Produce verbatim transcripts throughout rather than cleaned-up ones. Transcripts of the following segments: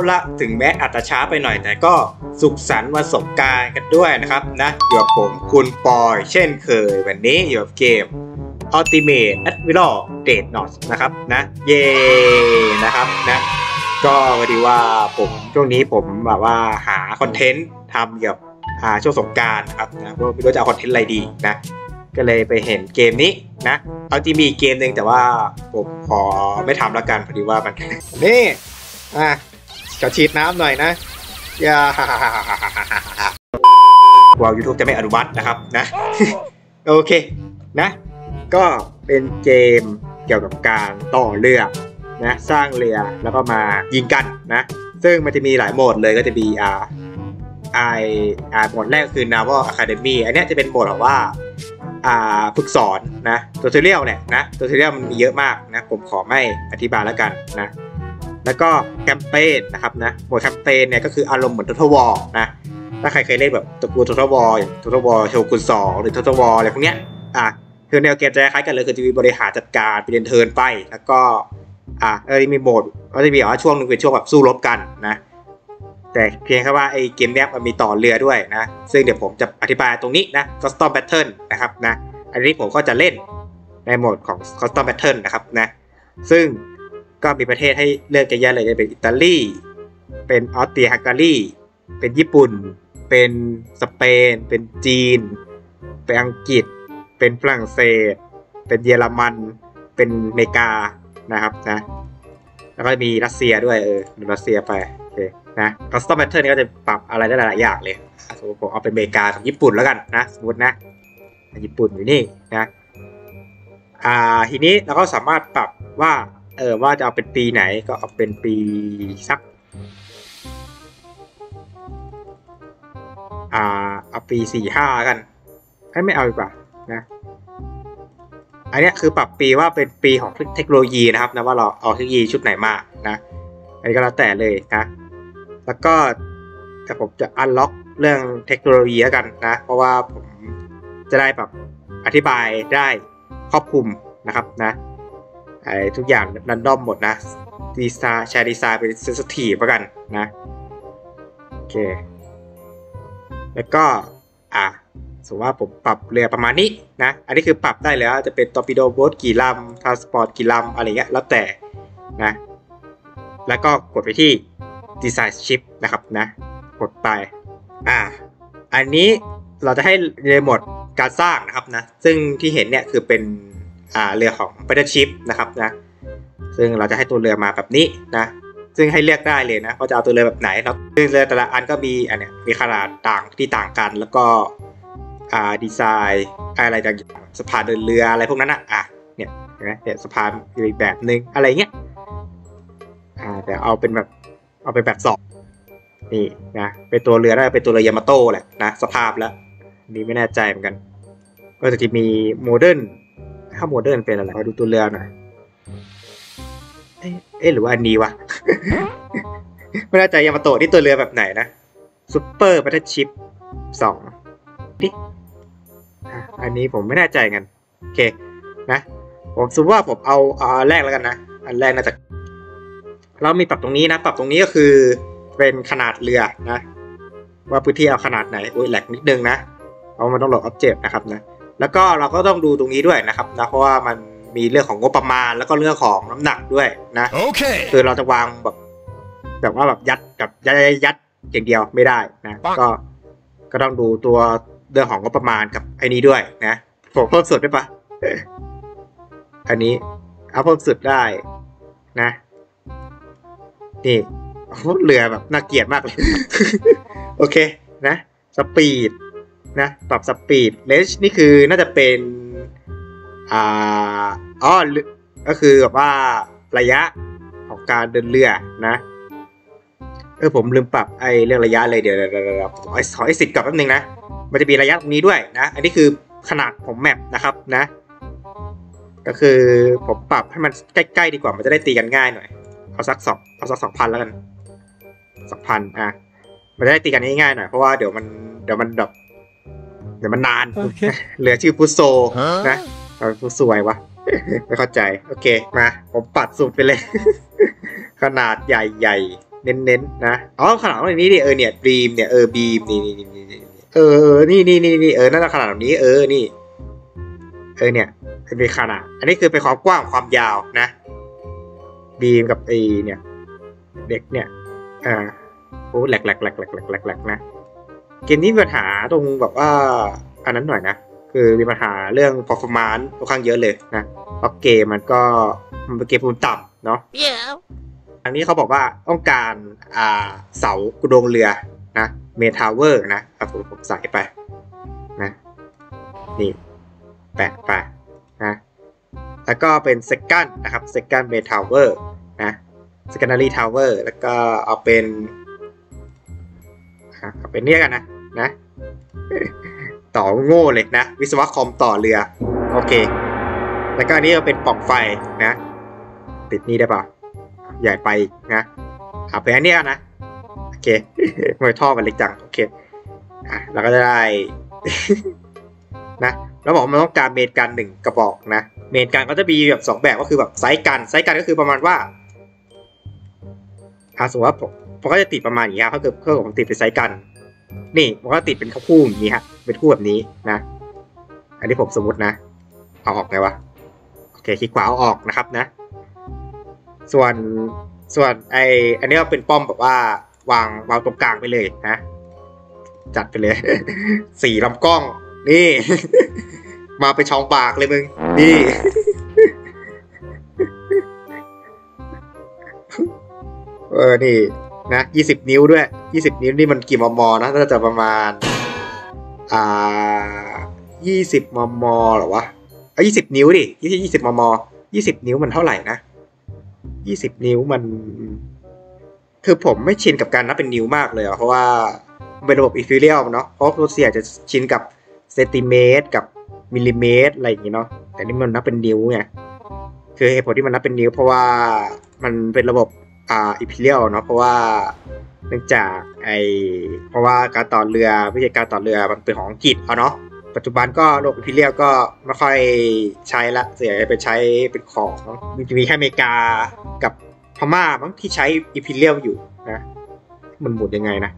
ละถึงแม้อาจจะช้าไปหน่อยแต่ก็สุขสันต์วันสงกรานต์กันด้วยนะครับนะอยู่กับผมคุณปอยเช่นเคยวันนี้อยู่กับเกม Ultimate Admiral Dreadnought นะครับนะเย่นะครับนะก็พอดีว่าผมช่วงนี้ผมแบบว่าหาคอนเทนต์ทำเกี่ยวกับช่วงสงกรานต์ครับนะไม่รู้จะเอาคอนเทนต์อะไรดีนะก็เลยไปเห็นเกมนี้นะเอาจริงมีเกมหนึ่งแต่ว่าผมขอไม่ทำแล้วกันพอดีว่ามันนี่อ่ะขอฉีดน้ำหน่อยนะอย่าว่า YouTube จะไม่อนุมัตินะครับนะโอเคนะก็เป็นเกมเกี่ยวกับการต่อเรือนะสร้างเรือแล้วก็มายิงกันนะซึ่งมันจะมีหลายโหมดเลยก็จะมีอ่าไออ่าโหมดแรกคือ Naval Academy อันนี้จะเป็นโหมดแบบว่าอ่าฝึกสอนนะตัวเทเรียลเนี่ยนะตัวเทเรียลมันมีเยอะมากนะผมขอไม่อธิบายแล้วกันนะแล้วก็แคมเปญนะครับนะโหมดแคมเปญเนี่ยก็คืออารมณ์เหมือน Total War นะถ้าใครเคยเล่นแบบตระกูล Total War อย่าง Total War โชกุนสองหรือ Total War อะไรพวกเนี้ยอ่ะคือแนวเกมจะคล้ายกันเลยคือจะมีบริหารจัดการไปเดินเทิร์นไปแล้วก็อ่ะเออมีโหมดก็จะมีอ๋อช่วงนึงเป็นช่วงแบบสู้รบกันนะแต่เพียงแค่ว่าไอ้เกมเนี้ยมันมีต่อเรือด้วยนะซึ่งเดี๋ยวผมจะอธิบายตรงนี้นะ Custom Battle นะครับนะอันนี้ผมก็จะเล่นในโหมดของ Custom Battle นะครับนะซึ่งก็มีประเทศให้เลือกเยอะแยะเลยจะเป็นอิตาลีเป็นออสเตรียฮังการีเป็นญี่ปุ่นเป็นสเปนเป็นจีนเป็นอังกฤษเป็นฝรั่งเศสเป็นเยอรมันเป็นอเมริกานะครับนะแล้วก็มีรัสเซียด้วยเออรัสเซียไปโอเคนะ Custom Battle นี่ก็จะปรับอะไรได้หลายอย่างเลยสมมติผมเอาเป็นอเมริกากับญี่ปุ่นแล้วกันนะสมมตินะญี่ปุ่นอยู่นี่นะอ่าทีนี้เราก็สามารถปรับว่าเออว่าจะเอาเป็นปีไหนก็เอาเป็นปีสักอ่าเอาปีสี่ห้ากันให้ไม่เอาดีกว่านะอันนี้คือปรับปีว่าเป็นปีของเทคโนโลยีนะครับนะว่าเราเอาเทคโนโลยีชุดไหนมานะอันนี้ก็แล้วแต่เลยนะแล้วก็แต่ผมจะอันล็อกเรื่องเทคโนโลยีแล้วกันนะเพราะว่าผมจะได้แบบอธิบายได้ครอบคลุมนะครับนะไอ้ทุกอย่างรันดอมหมดนะดีไซน์แชร์ดีไซน์เป็นเซนซิทีฟกันนะโอเคแล้วก็อ่ะสมมติว่าผมปรับเรือประมาณนี้นะอันนี้คือปรับได้แล้วจะเป็นตอร์ปิโดโบ๊ทกี่ลำทรานสปอร์ตกี่ลำอะไรเงี้ยแล้วแต่นะแล้วก็กดไปที่ดีไซน์ชิปนะครับนะกดไปอ่ะอันนี้เราจะให้ในโหมดการสร้างนะครับนะซึ่งที่เห็นเนี่ยคือเป็นอ่าเรือของ Battleship นะครับนะซึ่งเราจะให้ตัวเรือมาแบบนี้นะซึ่งให้เลือกได้เลยนะว่าจะเอาตัวเรือแบบไหนแล้วซึ่งเรือแต่ละอันก็มีอันเนี้ยมีขนาดต่างที่ต่างกันแล้วก็อ่าดีไซน์อะไรต่างๆสะพานเดินเรืออะไรพวกนั้นนะอ่ะเนี่ยเห็นไหมเนี่ยสะพานอีกแบบนึงอะไรเงี้ยอ่าแต่เอาเป็นแบบเอาเป็นแบบสองนี่นะเป็นตัวเรือได้เป็นตัวเรือยามาโต้แหละนะสภาพแล้วนี่ไม่แน่ใจเหมือนกันก็จะมีโมเดิร์นถ้าโมเดิร์นเป็นอะไรมาดูตัวเรือหน่อยเอ๊ะหรือว่าอันนี้วะ ไม่แน่ใจยามาโตะนี่ตัวเรือแบบไหนนะซุปเปอร์แบทเทิลชิพสองนี่อันนี้ผมไม่แน่ใจกันโอเคนะผมสมมติว่าผมเอาอันแรกแล้วกันนะอันแรกน่าจะเรามีปรับตรงนี้นะปรับตรงนี้ก็คือเป็นขนาดเรือนะว่าพื้นที่เอาขนาดไหนโอ้ยแหลกนิดนึงนะเพราะมันต้องโหลดอ็อบเจกต์นะครับนะแล้วก็เราก็ต้องดูตรงนี้ด้วยนะครับนะเพราะว่ามันมีเรื่องของงบประมาณแล้วก็เรื่องของน้ำหนักด้วยนะโอเคคือเราจะวางแบบแบบว่าแบบยัดกับยัดยัดอย่างเดียวไม่ได้นะก็ก็ต้องดูตัวเรื่องของงบประมาณกับไอ้นี้ด้วยนะผมเพิ่มสุดได้ปะอันนี้เอาเพิ่มสุดได้นะนี่เรือแบบน่าเกลียดมากเลย โอเคนะสปีดนะปรับสปีดเลนจ์นี่คือน่าจะเป็นอ่าอ๋อก็คือแบบว่าระยะของการเดินเรือนะเออผมลืมปรับไอ้เรื่องระยะเลยเดี๋ยวเดี๋ยวขอขอไอ้สิทธิ์กลับแป๊บนึงนะมันจะมีระยะตรงนี้ด้วยนะอันนี้คือขนาดของแมปนะครับนะก็คือผมปรับให้มันใกล้ๆดีกว่ามันจะได้ตีกันง่ายหน่อยเอาสักสองเอาสักสองพันแล้วกันสองพันอ่ะมันจะได้ตีกันง่ายๆหน่อยเพราะว่าเดี๋ยวมันเดี๋ยวมันแบบเดี๋ยวมันนาน okay. เหลือชื่อพุโซนะเราผู้สวยวะ ไม่เข้าใจโอเคมาผมปัดสุดไปเลย ขนาดใหญ่เน้นๆนะอ๋อขนาดแบบนี้ดิเออเนี่ยบีมเนี่ยเออบีมนี่นี่นี่เออนี่นี่นี่นี่เออน่าจะขนาดแบบนี้เออนี่เออเนี่ยเป็นขนาดอันนี้คือเป็นความกว้างความยาวนะบีมกับไอเนี่ยเด็กเนี่ยอ่าโอ้แหลกแหลกแหลกแหลกแหลกแหลกแหลกนะเกมนี้มีปัญหาตรงแบบว่าอันนั้นหน่อยนะคือมีปัญหาเรื่อง performance ค่อนข้างเยอะเลยนะเพราะเกมมันก็มันเป็นเกมภูมิต่ำเนาะ yeah. อันนี้เขาบอกว่าต้องการอ่าเสากระโดงเรือนะเมทาวเวอร์นะเอาผมผมใส่ไปนะนี่แปะไปนะแล้วก็เป็น second นะครับ second main tower นะ secondary tower แล้วก็เอาเป็นเอาเป็นเนี่ยกันนะนะต่อโง่เลยนะวิศวะคอมต่อเรือโอเคแล้วก็อันนี้ก็เป็นปล่องไฟนะติดนี่ได้ป่ะใหญ่ไปนะเอาไปอันนี้นะโอเคไม่ท่อมันเล็กจังโอเคอ่ะเราก็จะได้นะแล้วบอกมันต้องการเมนกันหนึ่งกระบอกนะเมนกันก็จะมีแบบสองแบบก็คือแบบไซส์กันไซส์กันก็คือประมาณว่าอ่าสมมติว่าผมผมก็จะติดประมาณอย่างนี้ครับถ้าเกิดเครื่องผมติดเป็นไซส์กันนี่มันก็ติดเป็นคู่อย่างนี้ฮะเป็นคู่แบบนี้นะอันนี้ผมสมมตินะเอาออกไงวะโอเคคลิกขวาเอาออกนะครับนะส่วนส่วนไออันนี้ก็เป็นป้อมแบบว่าวางวางตรงกลางไปเลยนะจัดไปเลยสี่ลำกล้องนี่มาไปช่องปากเลยมึงนี่เออนี่นะยี่สิบนิ้วด้วยยี่สิบนิ้วนี่มันกี่มมนะน่าจะประมาณอ่ายี่สิบมมหรอวะอ่ะยี่สิบนิ้วดิยี่สิบยี่สิบมมยี่สิบนิ้วมันเท่าไหร่นะยี่สิบนิ้วมันคือผมไม่ชินกับการนับเป็นนิ้วมากเลยอ่ะเพราะว่าเป็นระบบอินฟิเรียลเนาะเพราะรัสเซียจะชินกับเซนติเมตรกับมิลลิเมตรอะไรอย่างงี้เนาะแต่นี่มันนับเป็นนิ้วไงคือเหตุผลที่มันนับเป็นนิ้วเพราะว่ามันเป็นระบบอ่าอินฟิเรียลเนาะเพราะว่าเนื่องจากไอเพราะว่าการต่อเรือวิธีการต่อเรือมันเป็นของอังกฤษเอาเนาะปัจจุบันก็ระบบอินฟิเรียลก็ไม่ค่อยใช้ละเสียไปใช้เป็นของมันจะมีแค่อเมริกากับพม่ามั้งที่ใช้อินฟิเรียลอยู่นะมันหมุนยังไงนะ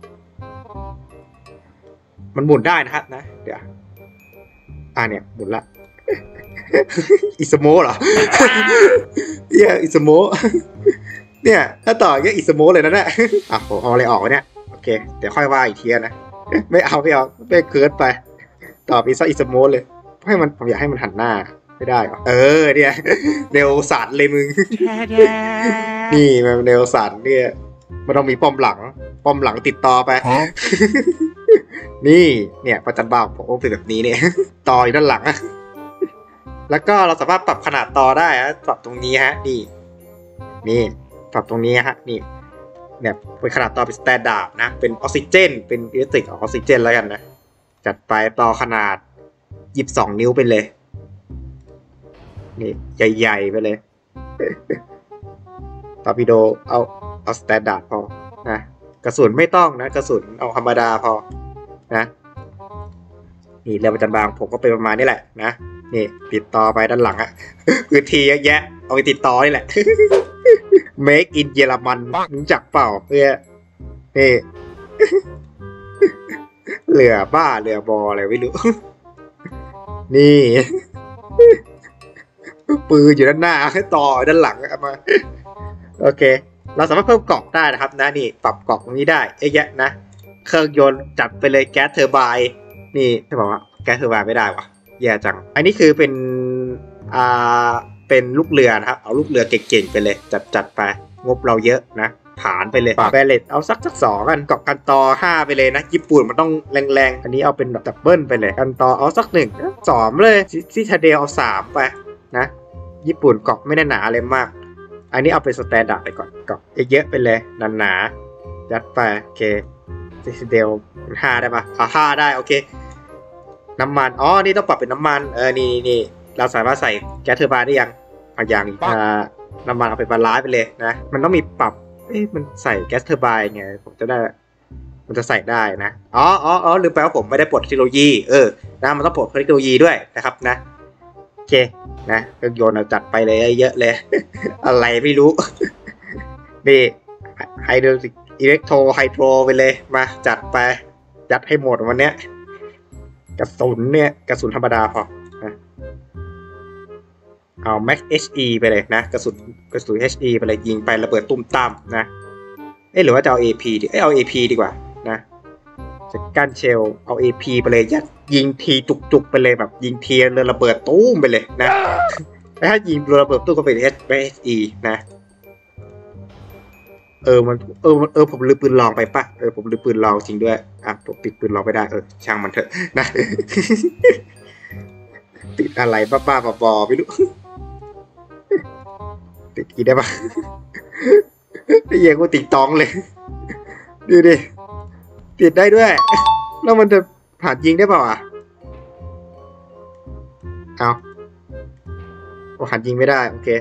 มันหมุนได้นะครับนะเดี๋ยวอ่าเนี่ยหมุนละอิสโมเหรอเนี่ยอิสโมเนี่ยถ้าต่อเนี่ยอิสโมเลยนะเนี่ยอ่ะผมเอาอะไรออกเนี่ยโอเคเดี๋ยวค่อยว่าอีกทีนะไม่เอาไม่เอาไม่เคิร์ดไปต่อปีซ่าอิสโมเลยให้มันผมอยากให้มันหันหน้าไม่ได้หรอเออเนี่ยเนวสันเลยมึงนี่มันเนวสันเนี่ยมันต้องมีป้อมหลังป้อมหลังติดต่อไปนี่เนี่ยประจันบาผมเป็นแบบนี้เนี่ยต่ออยู่ด้านหลังแล้วก็เราสามารถปรับขนาดต่อได้ฮะปรับตรงนี้ฮะนี่นี่ปรับตรงนี้ฮะนี่เนี่ยเป็นขนาดต่อเป็นสแตนดาร์ดนะเป็นออกซิเจนเป็นอิเล็กทริกออกซิเจนแล้วกันนะจัดไปต่อขนาดยี่สิบสองนิ้วไปเลยนี่ใหญ่ๆไปเลยตอร์ปิโดเอาเอาสแตนดาร์ดพอนะกระสุนไม่ต้องนะกระสุนเอาธรรมดาพอนะนี่เรือประจันบานผมก็เป็นประมาณนี้แหละนะนี่ติดต่อไปด้านหลังอะพื้นที่เยอะแยะเอาไปติดต่อนี่แหละ Make in เยอรมันรู้จักเปล่าเพื่อนี่เรือบ้าเรือบออะไรไม่รู้นี่ปืนอยู่ด้านหน้าให้ต่อด้านหลังมาโอเคเราสามารถเพิ่มเกาะได้นะครับนะนี่ปรับเกาะตรงนี้ได้เยอะแยะนะเครื่องยนต์จัดไปเลยแก๊สเทอร์ไบน์นี่จะบอกว่าแก๊สเทอร์ไบน์ไม่ได้วะแย่จังอันนี้คือเป็นอ่าเป็นลูกเรือนะครับเอาลูกเรือเก่งๆไปเลยจัดจัดไปงบเราเยอะนะผ่านไปเลยแบลเลตเอาสักสักสองกันเกาะกันตอห้าไปเลยนะญี่ปุ่นมันต้องแรงๆอันนี้เอาเป็นแบบดับเบิลไปเลยกันตอเอาสักหนึ่งสองเลยซิทาเดลเอาสามไปนะญี่ปุ่นเกาะไม่ได้หนาอะไรมากอันนี้เอาเป็นสแตนดาร์ดไปก่อนเกาะเยอะๆไปเลยหนาๆยัดไปโอเคซิทาเดลห้าได้ปะอ่าห้าได้โอเคน้ำมันอ๋อนี่ต้องปรับเป็นน้ำมันเออนี่นี่เราสามารถใส่แก๊สเทอร์ไบน์ได้ยังเอาอย่างอ่าน้ำมันเอาไปบาลานซ์ไปเลยนะมันต้องมีปรับเอ๊ะมันใส่แก๊สเทอร์ไบน์ไงผมจะได้มันจะใส่ได้นะอ๋ออ๋ออ๋อลืมไปว่าผมไม่ได้ปลดเทคโนโลยีเออนะมันต้องปลดเทคโนโลยีด้วยนะครับนะโอเคนะเครื่องยนต์เราจัดไปเลยเยอะเลย อะไรไม่รู้นี่ไฮโดรลิกอิเล็กโทรไฮโดรไปเลยมาจัดไปยัดให้หมดวันเนี้ยกระสุนเนี่ยกระสุนธรรมดาพอนะเอา Max เอช อี ไปเลยนะกระสุนกระสุน เอช อี ไปเลยยิงไประเบิดตุ้มตั้มนะเอ๊ะหรือว่าจะเอา เอ พี ดีเอ้เอา เอ พี ดีกว่านะจะกั้นเชลเอา เอ พี ไปเลยยัดยิงทีจุกๆไปเลยแบบยิงทีเลยระเบิดตุ้มไปเลยนะถ้ายิงระเบิดตุ้มก็เป็น เอช อี นะเออมันเออเออผมลืมปืนลองไปปะเออผมลืมปืนลองจริงด้วยอ่ะผมติดปืนลองไม่ได้เออช่างมันเถอะนะ ติดอะไรบ้าๆบอๆไม่รู้ติดกี่ได้ปะไอ้เหี้ยกูติดตองเลยดูดิติดได้ด้วยแล้วมันจะผ่านยิงได้เปล่าอ่ะเอาผ่านยิงไม่ได้โอเค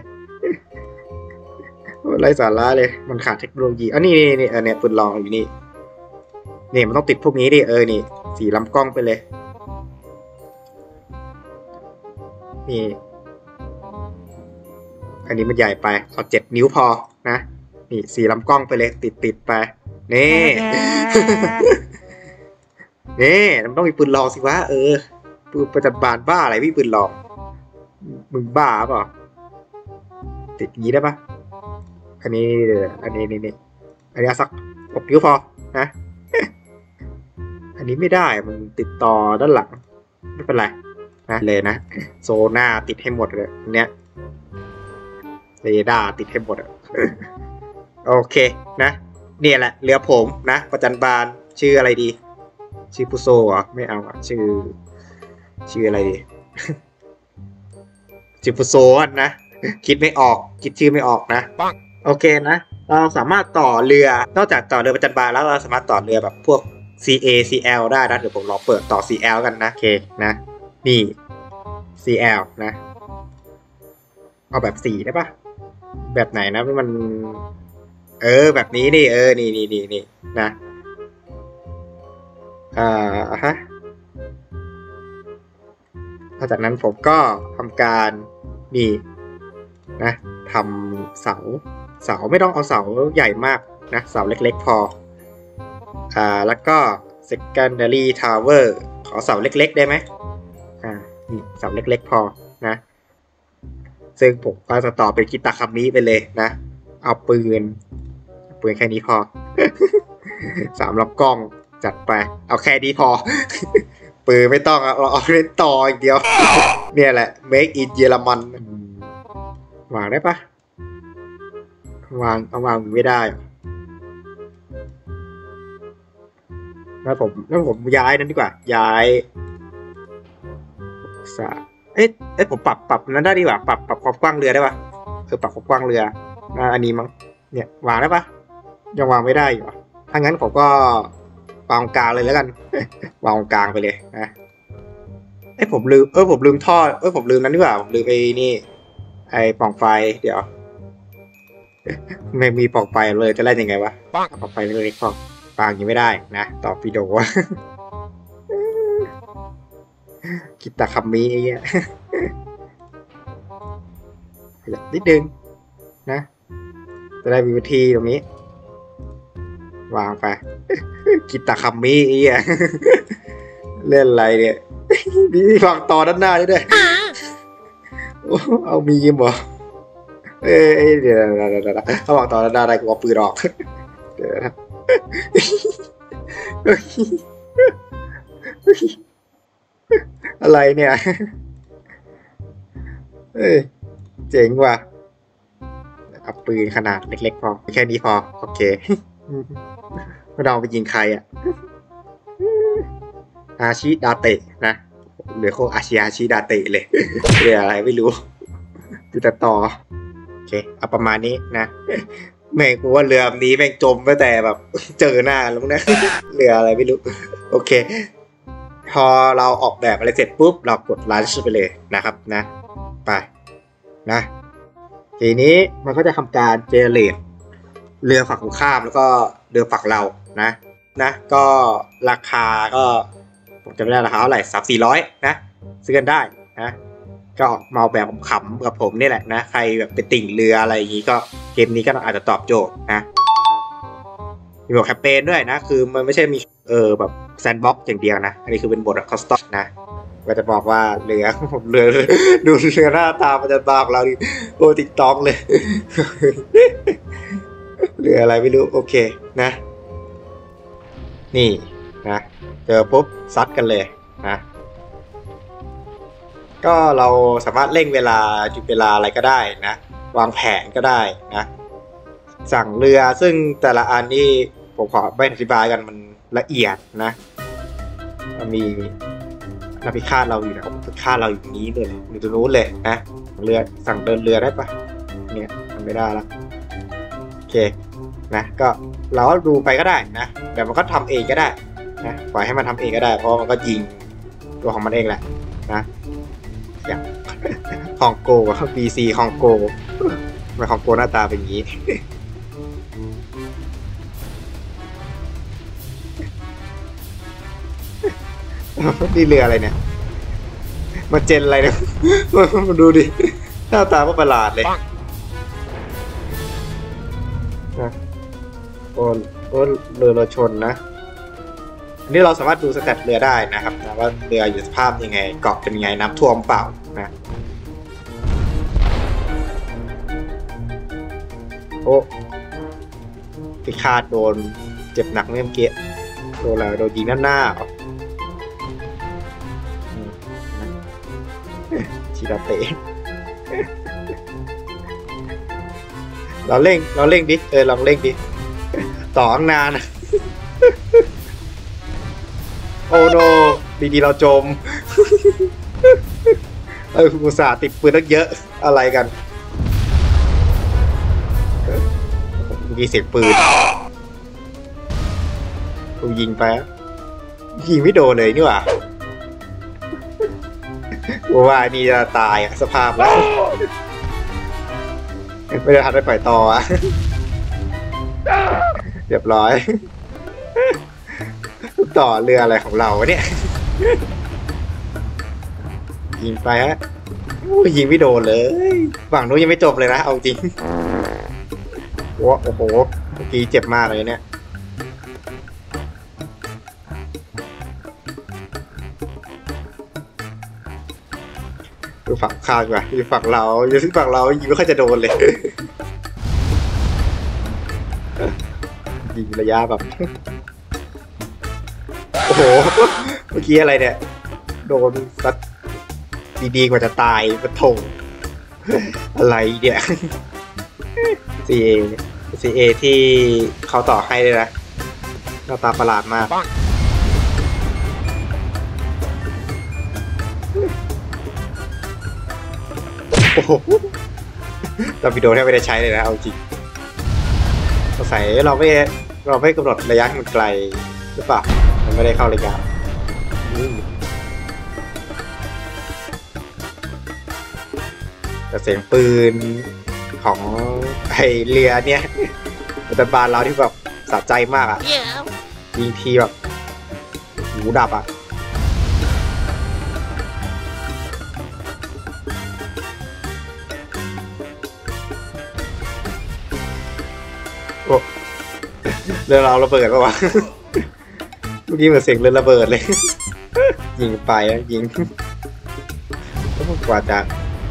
ไรสาระเลยมันขาดเทคโนโลยีอันนี้นี่นี่อันเนี้ยปืนลองอยู่นี่นี่มันต้องติดพวกนี้ดิเออนี่สีลำกล้องไปเลยนี่อันนี้มันใหญ่ไปขอเจ็ดนิ้วพอนะนี่สีลำกล้องไปเลยติดติดไปนี่นี่มันต้องมีปืนลองสิวะเออปืนประจันบานบ้าอะไรพี่ปืนลองมึงบ้าเปล่าติดงี้ได้ปะอันนี้อันนี้นี่นี่อันนี้สักหกนิ้วพอนะอันนี้ไม่ได้มันติดต่อด้านหลังไม่เป็นไรนะเลยนะโซน่าติดให้หมดเลยเนี้ยเรดาร์ติดให้หมดอ่ะโอเคนะเนี่ยแหละเรือผมนะประจันบานชื่ออะไรดีชื่อพุโซเหรอไม่เอาอ่ะชื่อชื่ออะไรดีชื่อพุโซนะคิดไม่ออกคิดชื่อไม่ออกนะโอเคนะเราสามารถต่อเรือนอกจากต่อเรือประจันบานแล้วเราสามารถต่อเรือแบบพวก ซี เอ ซี แอล ได้นะเดี๋ยวผมลองเปิดต่อ ซี แอล กันนะโอเคนะนี่ ซี แอล นะเอาแบบสี่ได้ปะแบบไหนนะมันเออแบบนี้ดิเออนี่นี่นี่นี่นะอ่าฮะหลังจากนั้นผมก็ทำการนี่นะทำเสาเสาไม่ต้องเอาเสาใหญ่มากนะเสาเล็กๆพออ่าแล้วก็ secondary tower ขอเสาเล็กๆได้ไหมอ่านี่เสาเล็กๆพอนะซึ่งผมก็จะต่อเป็นคิตาคามิไปเลยนะเอาปืนปืนแค่นี้พอ สามลำกล้องจัดไปเอาแค่นี้พอ ปืนไม่ต้องเราเอาเล่นต่ออีกเดียว เนี่ยแหละ make in เยอรมันวางได้ปะวางเอาวางไม่ได้แล้วผมแล้วผมย้ายนั้นดีกว่าย้ายสาเอ๊ะเอ๊ะผมปรับปรับนั้นได้ดีกว่าปรับปรับความกว้างเรือได้ปะคือปรับความกว้างเรืออันนี้มั้งเนี่ยวางได้ปะยังวางไม่ได้อยู่ถ้างั้นผมก็วางกลางเลยแล้วกัน วางกลางไปเลยนะเอ้ผมลืมเออผมลืมท่อเออผมลืมนั้นดีกว่าผมลืมไอ้นี่ไอ้ปล่องไฟเดี๋ยว ไม่มีปล่องไฟเลยจะเล่นยังไงวะปล่องไฟเล็กๆพอปางยังไม่ได้นะต่อปีโด คิดตาคำมีไอ้เงี้ย นิดนึงนะจะได้มีวิธีตรงนี้วางไป คิดตาคำมีไอ้เงี้ย เล่นอะไรเนี่ย มีวางต่อด้านหน้าด้วย เอามีมเหรอเอ้ยเดี๋ยวเขาวางต่อด้านหน้าได้กูเอาปืนออกเดี๋ยวนะอะไรเนี่ยเอ้ยเจ๋งว่ะเอาปืนขนาดเล็กๆพอแค่นี้พอโอเคไม่ต้องไปยิงใครอ่ะอาชิดาเตะนะเหลือโคอาชิอาชิดาเตะเลยเรื่องอะไรไม่รู้ดูแต่ต่อโอเคเอาประมาณนี้นะแม่งกูว่าเรือนี้แม่งจมตั้งแต่แบบเจอหน้าแล้วนะเรืออะไรไม่รู้โอเคพอเราออกแบบอะไรเสร็จปุ๊บเรากดลันช์ไปเลยนะครับนะไปนะทีนี้มันก็จะทำการเจเนเรตเรือฝั่งตรงข้ามแล้วก็เรือฝั่งเรานะนะก็ราคาก็ผมจำไม่ได้ราคาเท่าไหร่สามสี่ร้อยนะซื้อกันได้นะก็มาแบบขำๆกับผมนี่แหละนะใครแบบเป็นติ่งเรืออะไรอย่างนี้ก็เกมนี้ก็อาจจะตอบโจทย์นะมีบทแคมเปญด้วยนะคือมันไม่ใช่มีเออแบบแซนด์บ็อกซ์อย่างเดียวนะอันนี้คือเป็นบทคอสตอมนะก็จะบอกว่าเรือผมเรือดูเรือหน้าตามันจะบากเราดิโอ้ติ๊กต๊อกเลยเรืออะไรไม่รู้โอเคนะนี่นะเจอปุ๊บซัดกันเลยนะก็เราสามารถเร่งเวลาจุดเวลาอะไรก็ได้นะวางแผนก็ได้นะสั่งเรือซึ่งแต่ละอันนี่ผมขอไม่อธิบายกันมันละเอียดนะมันมีนาฬิกาเราอยู่นะนาฬิกาเราอยู่นี้เลยอยู่ตรงนู้นเลยนะเรือสั่งเดินเรือได้ปะเนี่ยทำไม่ได้ละโอเคนะก็เราดูไปก็ได้นะแต่มันก็ทำเองก็ได้นะปล่อยให้มันทำเองก็ได้เพราะมันก็ยิงตัวของมันเองแหละนะอย่างคองโกกับบีซีคองโกมันคองโกหน้าตาเป็นอย่างนี้นี่เรืออะไรเนี่ยมาเจนอะไรเนี่ยมาดูดิหน้าตาก็ประหลาดเลยนะโอ้โอ้เรือเราชนนะอันนี้เราสามารถดูสแตทเรือได้นะครับนะว่าเรืออยู่สภาพยังไงเกาะเป็นยังไงน้ำท่วมเปล่านะโอ้พิฆาตโดนเจ็บหนักเมื่อกี้โดนแล้วโดนยิงด้านหน้าชิดาเตะเราเร่งเราเร่งดิเออลองเร่งดิต่อข้างนานโอ้โนดีๆเราจมเอออุตส่าห์ติดปืนตั้งเยอะอะไรกันมีเสียงปืนกูยิงไปยิงไม่โดนเลยนี่หว่าว่านี่จะตายสภาพแล้วไม่ได้ทันได้ปล่อยต่อเรียบร้อยต่อเรืออะไรของเราเนี่ยยิงไปฮะยิงไม่โดนเลยฝั่งนู้นยังไม่จบเลยนะเอาจริงโอ้โหเมื่อกี้เจ็บมากเลยเนี่ยดูฝั่งข้างดีกว่าดูฝั่งเราดูฝั่งเรายิงไม่ค่อยจะโดนเลยยิงระยะแบบโอ้โหเมื่อกี้อะไรเนี่ยโดนซัดดีๆกว่าจะตายมันถงอะไรเนี่ย ซี เอ ซี เอ ที่เขาต่อให้เลยนะหน้าตาประหลาดมากโอ้โหเราวิดีโอแทบไม่ได้ใช้เลยนะเอาจริงสงสัยเราไม่เราไม่กำหนดระยะมันไกลหรือเปล่ามันไม่ได้เข้าระยะแต่เสียงปืนของไอเรือเนี่ยแต่บานเราที่แบบสะใจมากอ่ะยิงทีแบบหูดับอ่ะโอ้เรือเราระเบิดปะวะเมื่อกี้เหมือนเสียงเรือระเบิดเลยยิงไปอ่ะยิงกว่าจะ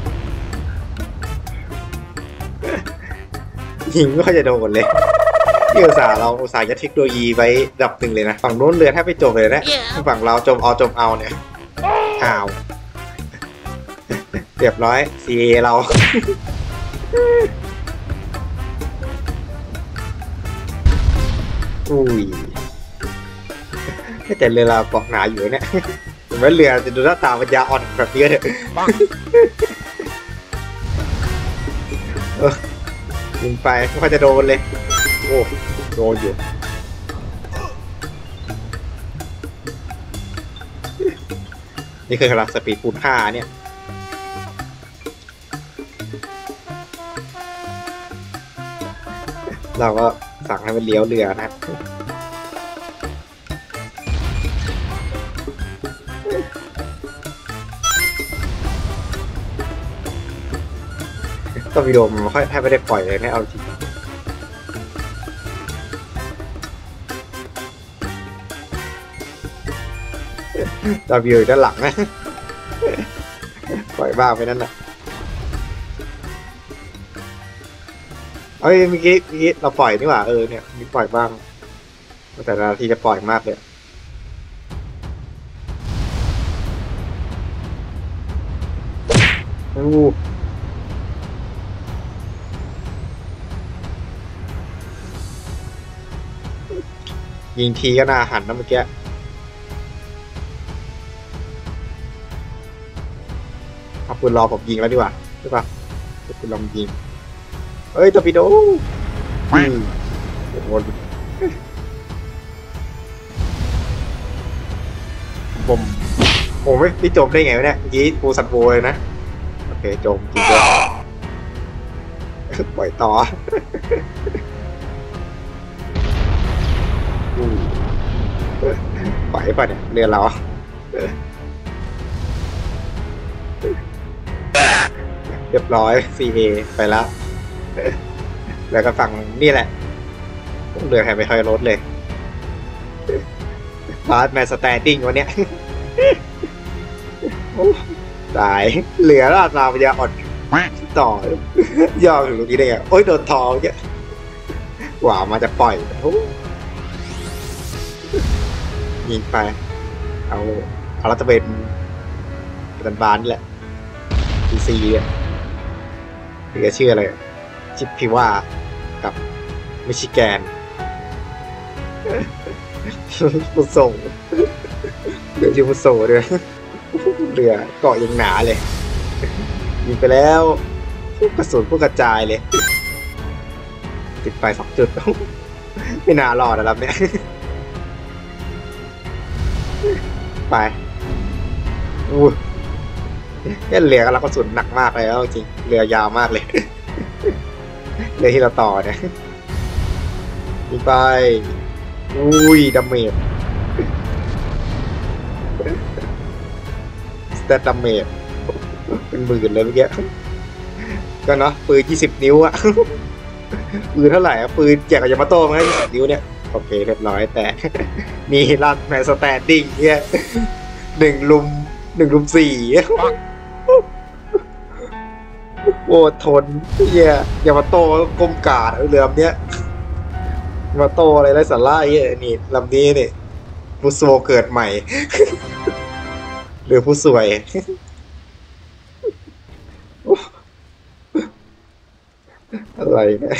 ยิงไม่ค่อยจะโดนเลยที่อุตส่าห์เราอุตส่าห์ยัดเทคโนโลยีไว้ดับหนึ่งเลยนะฝั่งโน้นเรือแทบไม่จมเลยนะฝั่งเราจมเอาจมเอาเนี่ยอ้าวเรียบร้อย ซี เอ เราอุ้ยแต่เรือเราเกาะหนาอยู่เนี่ยเห็นไหมเรือจะดูหน้าตาปัญญาอ่อนแบบนี้เลยยิงไปไม่ค่อยจะโดนเลยโอ้โดนอยู่นี่คือกำลังสปีดคูณห้าเนี่ยเราก็สั่งให้มันเลี้ยวเรือนะตัววิดีโอมันไม่ค่อยแทบไม่ได้ปล่อยเลยเนี่ยเอาจริงดาวิวด้านหลังนะปล่อยบ้างไปนั่นแหละเอ้ยเมื่อกี้เมื่อกี้เราปล่อยนี่หว่าเออเนี่ยมีปล่อยบ้างแต่นาทีจะปล่อยมากเลยอู้ยิงทีก็น่าหันนะเมื่อกี้เอาปืนรอผมยิงแล้วดีกว่าใช่ปะปืนลองยิงเอ้ยตอร์ปิโดอืมโอ้โหผมโอ้ไม่ไม่จมได้ไงวะเนี่ยเมื่อกี้ปูสัตว์โวเลยนะโอเคจมจริงด้วยปล่อยต่อปล่อยป่ะเนี่ยเรือเราเรียบร้อย ซี เอ ไปแล้วแล้วก็ฝั่งนี่แหละเรือแฮมไปคอยรถเลยบาสแมนสแตนดิ้งวันเนี้ยตายเหลือแล้วเราจะอ่อนต่อย่อถึงตรงนี้ได้ไงโอ้ยโดนทองเยอะกว่ามาจะปล่อยยิงไปเอาเอาเราจะเป็นเป็นบานนี่แหละซีซีอ่ะหรือชื่ออะไรชิปพิว่ากับมิชิแกนฟุตโซเรือชื่อฟุตโซด้วยเรือเกาะยังหนาเลยยิงไปแล้วกระสุนพวกกระจายเลยติดไปสองจุดไม่น่ารอดนะครับเนี่ยไปอู้เนี่ยเรือกำลังกระสุนหนักมากเลยแล้วจริงเรือยาวมากเลยเรือที่เราต่อเนี่ยยิงไปอุ้ยดาเมจสเตตดาเมจเป็นหมื่นเลยเมื่อกี้ก็เนาะปืนยี่สิบนิ้วอะปืนเท่าไหร่อะปืนแจกกับยามาโต้มั้งยี่สิบนิ้วเนี่ยโอเคเรียบร้อยแต่มีรันแมนสแตนดิ้งเนี่ยหนึ่งลุมหนึ่งลุมสี่โอ้ทนเหี้ยยามาโต้ก้มกาดเรือลำเนี้ยมาโตอะไรไรสาระไอ้นี่ลำนี้นี่ผู้โซเกิดใหม่หรือผู้สวยอะไรเนี่ย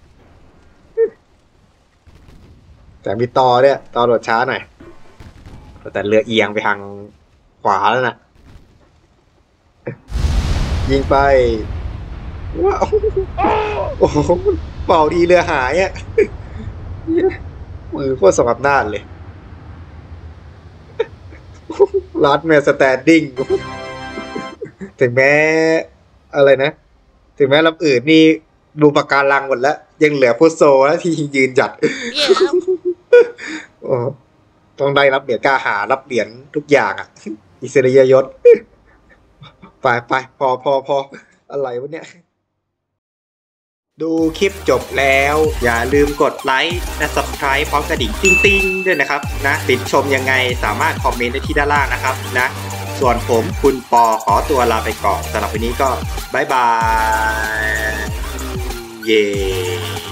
แต่มีตอเนี่ยตอโดดช้าหน่อยแต่เรือเอียงไปทางขวาแล้วนะยิงไปว้าวโอ้โหเป่าดีเรือหายอ่ะมือโคตรสมอำนาจเลยลัดแมนสแตนดิ้งถึงแม้อะไรนะถึงแม้ลำอื่นนี่ดูปากการังหมดแล้วยังเหลือพุทโซแล้วที่ยืนหยัด yeah. ต้องได้รับเหรียญกล้าหารับเหรียญทุกอย่างอ่ะอิสริยยศไปไปพอพอพออะไรวะเนี่ยดูคลิปจบแล้วอย่าลืมกดไลค์และ ซับสไครบ์ พร้อมกระดิ่งติ้งๆด้วยนะครับนะติดชมยังไงสามารถคอมเมนต์ได้ที่ด้านล่างนะครับนะส่วนผมคุณปอขอตัวลาไปก่อนสำหรับวันนี้ก็บ๊ายบายเย้